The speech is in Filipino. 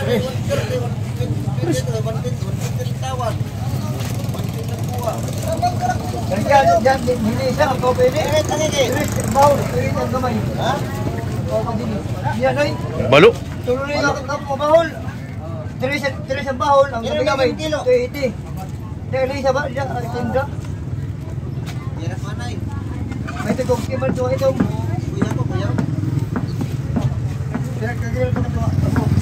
Balo. Tuloy na ako bahol. Tres ang bahol, ang gamay 280. Dali sa ba dia tinda. Yan ang manay. May tugog kiman to ito. Kuya ko, kuya. Kaya kagil ko na to.